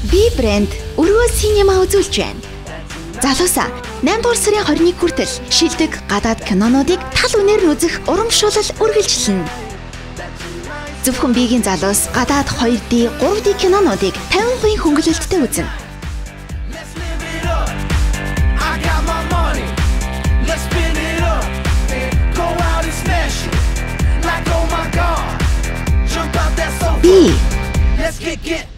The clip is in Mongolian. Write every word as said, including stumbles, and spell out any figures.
Би брэнд өргөө синема үзүүлж байна. Залуусаа найман дугаар сарын хорин нэг хүртэл шилдэг гадаад кинонуудыг тал үнээр нь үзэх урамшуулал үргэлжилнэ. Зөвхөн биегийн залуус гадаад хоёр дэ, гурав дэ кинонуудыг тавин хувийн хөнгөлөлттэй үзнэ. Би